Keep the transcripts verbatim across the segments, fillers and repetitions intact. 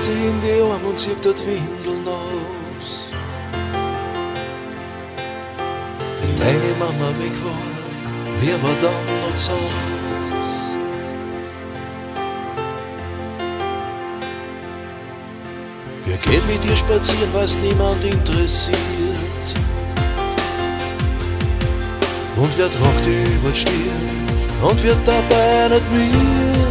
sie in die Arme und zieht das Windeln aus. Wenn deine Mama weg war, wer war dann noch zu Hause? Wer geht mit dir spazieren, was niemand interessiert? Und wer tragt die über die Stirn und wird dabei nicht mir?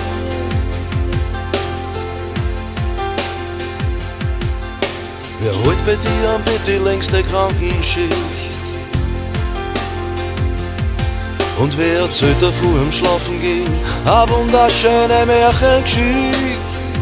Wer holt bei dir am Bett die längste Krankenschicht? Und wer erzählt davor im Schlafen gehen eine wunderschöne Märchengeschichte?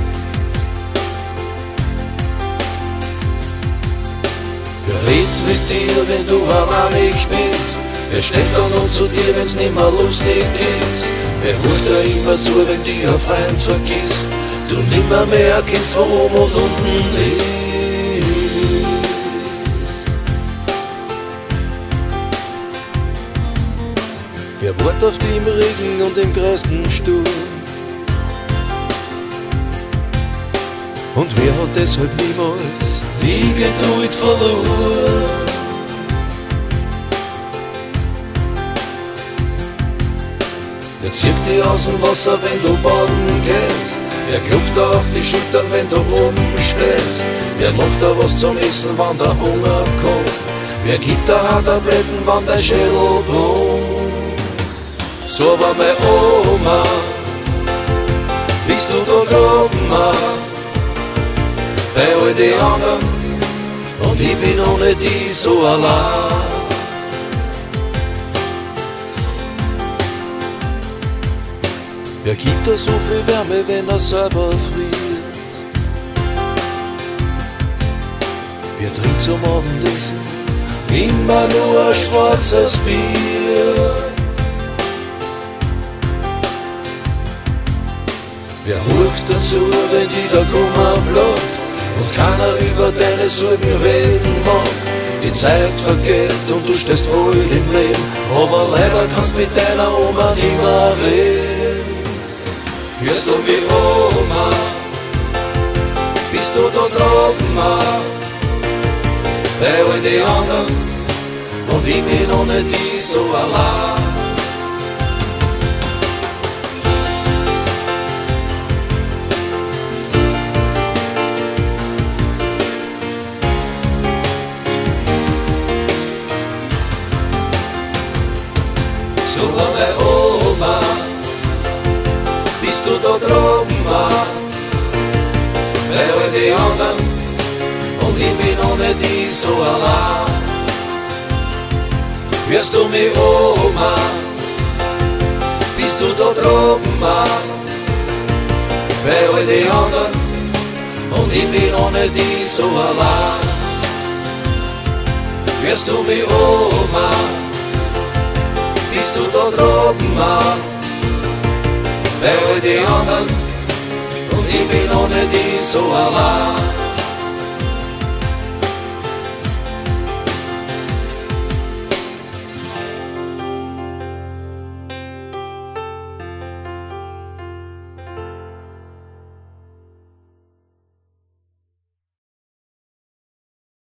Wer redet mit dir, wenn du alleinig bist? Wer steht dann noch zu dir, wenn's nimmer lustig ist? Wer hört dir immer zu, wenn dir ein Freund vergisst? Du nimmer mehr kennst, wo oben und unten ist. Wer wartet auf dich im Regen und im größten Sturm? Und wer hat deshalb niemals die Geduld verloren? Wer zieht dich aus dem Wasser, wenn du baden gehst? Wer klopft dir auf die Schultern, wenn du oben stehst? Wer macht dir was zum Essen, wann der Hunger kommt? Wer gibt dir auch Tabletten, wann dein Schädel brummt? So war meine Oma, bist du da droben, bei all die anderen, und ich bin ohne die so allein. Wer gibt da so viel Wärme, wenn er selber friert? Wer trinkt zum Abendessen immer nur ein schwarzes Bier? Wer ruft dazu, wenn die der Kummer blockt und keiner über deine Sorgen reden mag? Die Zeit vergeht und du stehst voll im Leben, aber leider kannst mit deiner Oma nimmer reden. Hörst du mich, Oma? Bist du da droben, bei all die anderen, und ich bin ohne die so allein. So war meine Oma, bist du da droben, bei all die anderen, und ich bin ohne die so allein. Hörst du mich, Oma, bist du da droben, bei all die anderen, und ich bin ohne die so allein. Hörst du mich, Oma, bist du da droben, bei all die anderen, und ich bin ohne die so allein.